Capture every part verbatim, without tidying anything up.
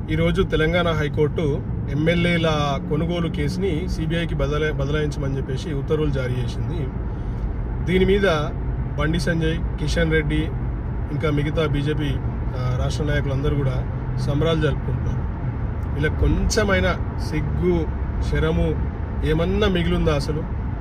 ఈరోజు తెలంగాణ హైకోర్టు ఎమ్మెల్యేల కొనుగోలు కేసుని సిబిఐకి బదలా బదలాయించమని చెప్పేసి ఉత్తర్వులు జారీ చేసింది. దీని మీద బండి సంజయ్, కిషన్ రెడ్డి ఇంకా మిగతా బీజేపీ రాష్ట్ర నాయకులందరూ కూడా సంబరాలు జరుపుకుంటున్నారు. ఇలా కొంచెమైనా సిగ్గు శరము ఏమన్నా మిగిలిందా అసలు?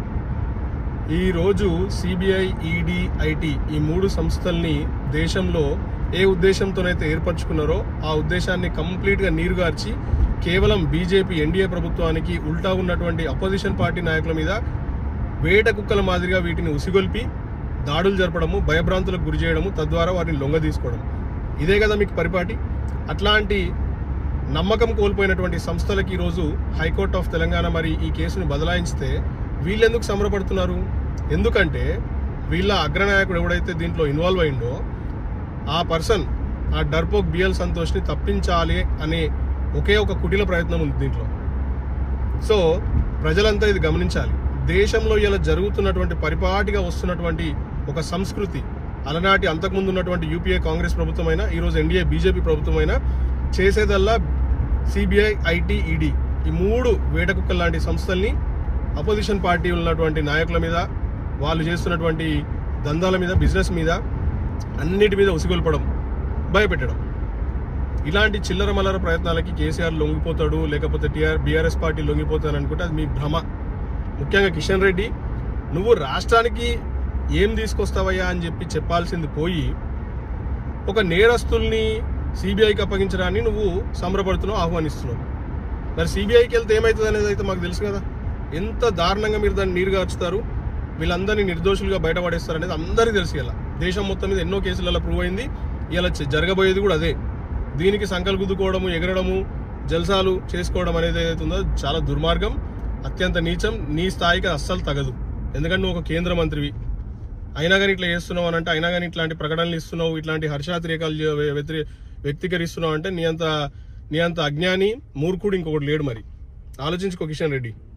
ఈరోజు సిబిఐ, ఈడీ, ఐటీ ఈ మూడు సంస్థల్ని దేశంలో ఏ ఉద్దేశంతోనైతే ఏర్పరచుకున్నారో ఆ ఉద్దేశాన్ని కంప్లీట్గా నీరుగార్చి కేవలం బీజేపీ ఎన్డీఏ ప్రభుత్వానికి ఉల్టా ఉన్నటువంటి అపోజిషన్ పార్టీ నాయకుల మీద వేట కుక్కల మాదిరిగా వీటిని ఉసిగొల్పి దాడులు జరపడము, భయభ్రాంతులకు గురి చేయడము, తద్వారా వారిని లొంగ తీసుకోవడం, ఇదే కదా మీకు పరిపాటి. అట్లాంటి నమ్మకం కోల్పోయినటువంటి సంస్థలకి ఈరోజు హైకోర్ట్ ఆఫ్ తెలంగాణ మరి ఈ కేసును బదలాయించితే వీళ్ళెందుకు సంబరపడుతున్నారు? ఎందుకంటే వీళ్ళ అగ్రనాయకుడు ఎవడైతే దీంట్లో ఇన్వాల్వ్ అయిండో ఆ పర్సన్, ఆ డర్పోక్ బిఎల్ సంతోష్ని తప్పించాలి అనే ఒకే ఒక కుటిల ప్రయత్నం ఉంది దీంట్లో. సో ప్రజలంతా ఇది గమనించాలి. దేశంలో ఇలా జరుగుతున్నటువంటి పరిపాటిగా వస్తున్నటువంటి ఒక సంస్కృతి, అలనాటి అంతకుముందు ఉన్నటువంటి యూపీఏ కాంగ్రెస్ ప్రభుత్వమైనా ఈరోజు ఎన్డీఏ బీజేపీ ప్రభుత్వమైనా చేసేదల్లా సిబిఐ, ఐటీ, ఈడీ ఈ మూడు వేటకుక్కల లాంటి సంస్థల్ని అపోజిషన్ పార్టీ ఉన్నటువంటి నాయకుల మీద, వాళ్ళు చేస్తున్నటువంటి దందాల మీద, బిజినెస్ మీద, అన్నిటి మీద ఉసిగొల్పడం, భయపెట్టడం. ఇలాంటి చిల్లర మల్లర ప్రయత్నాలకి కేసీఆర్ లొంగిపోతాడు, లేకపోతే టీఆర్ బీఆర్ఎస్ పార్టీ లొంగిపోతాడు అనుకుంటే అది మీ భ్రమ. ముఖ్యంగా కిషన్ రెడ్డి, నువ్వు రాష్ట్రానికి ఏం తీసుకొస్తావయ్యా అని చెప్పి చెప్పాల్సింది పోయి ఒక నేరస్తుల్ని సిబిఐకి అప్పగించడాన్ని నువ్వు సంబరపడుతున్నావు, ఆహ్వానిస్తున్నావు. మరి సిబిఐకి వెళ్తే ఏమవుతుంది అనేది అయితే మాకు తెలుసు కదా. ఎంత దారుణంగా మీరు దాన్ని నీరుగార్చుతారు, వీళ్ళందరినీ నిర్దోషులుగా బయటపడేస్తారు అనేది అందరికీ తెలుసు. ఇలా దేశం మొత్తం మీద ఎన్నో కేసులలో ప్రూవ్ అయింది. ఇలా జరగబోయేది కూడా అదే. దీనికి సంకలు గుద్దుకోవడము, ఎగరడము, జల్సాలు చేసుకోవడం అనేది ఏదైతుందో చాలా దుర్మార్గం, అత్యంత నీచం. నీ స్థాయికి అస్సలు తగదు. ఎందుకంటే నువ్వు ఒక కేంద్ర మంత్రివి అయినా కానీ ఇట్లా చేస్తున్నావు అని అంటే, అయినా కానీ ఇట్లాంటి ప్రకటనలు ఇస్తున్నావు, ఇట్లాంటి హర్షాతిరేకాలు వ్యతిరే వ్యక్తీకరిస్తున్నావు అంటే నీ అంత నీ అంత అజ్ఞాని, మూర్ఖుడు ఇంకొకటి లేడు. మరి ఆలోచించుకో కిషన్ రెడ్డి.